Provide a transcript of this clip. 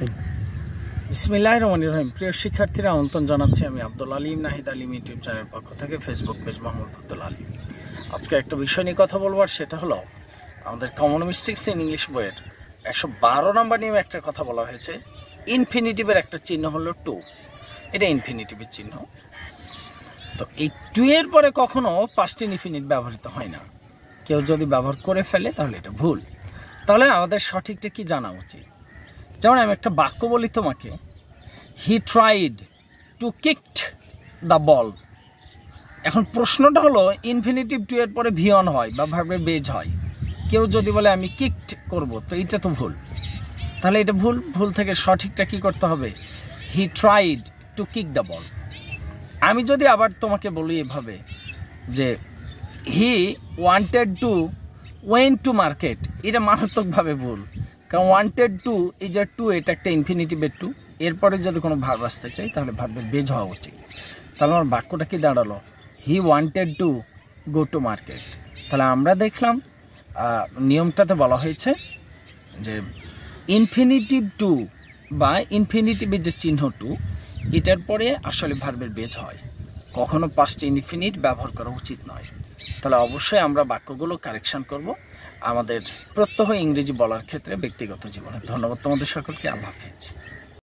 বিসমিল্লাহির রহমানির রহিম। প্রিয় শিক্ষার্থীরা, আমন্ত্রণ জানাচ্ছি আমি আলিম নাহিদা আলিম ইউটিউব চ্যানেলের পক্ষ থেকে, ফেসবুক পেজ মোহাম্মদ আলিম। আজকে একটা বিষয় নিয়ে কথা বলবো, আর সেটা হলো আমাদের কমন মিস্টেকস ইন ইংলিশ বইয়ের 112 নম্বর নিয়ে একটা কথা বলা হয়েছে। ইনফিনিটিভের একটা চিহ্ন হলো টু, এটা ইনফিনিটিভের চিহ্ন। তো এই টু এর পরে কখনো পাস্ট ইনফিনিট ব্যবহৃত হয় না। কেউ যদি ব্যবহার করে ফেলে তাহলে এটা ভুল। তাহলে আমাদের সঠিকটা কি জানা উচিত। যেমন আমি একটা বাক্য বলি তোমাকে, he tried to kicked the ball. এখন প্রশ্নটা হলো ইনফিনিটিভ টু এর পরে ভি অন হয় বা ভার্বের বেজ হয়। কেউ যদি বলে আমি কিকড করব, তো এটা তো ভুল। তাহলে এটা ভুল। ভুল থেকে সঠিকটা কি করতে হবে, he tried to kick the ball. আমি যদি আবার তোমাকে বলি এভাবে যে he wanted to went to market, এটা মারাত্মকভাবে ভুল। কারণ ওয়ান্টেড টু এই যে টু, এটা একটা ইনফিনিটিভের টু, এরপরে যদি কোনো ভার্ব আসতে চাই তাহলে ভার্বের বেজ হওয়া উচিত। তাহলে আমার বাক্যটা কি দাঁড়ালো, he wanted to go to market. তাহলে আমরা দেখলাম নিয়মটাতে বলা হয়েছে যে ইনফিনিটিভ টু বা ইনফিনিটিভের যে চিহ্ন টু, এটার পরে আসলে ভার্বের বেজ হয়, কখনো পাস্ট ইনফিনিট ব্যবহার করা উচিত নয়। তাহলে অবশ্যই আমরা বাক্যগুলো কারেকশন করব আমাদের প্রত্যহ ইংরেজি বলার ক্ষেত্রে ব্যক্তিগত জীবনে। ধন্যবাদ তোমাদের সকলকে। আল্লাহ হাফেজ।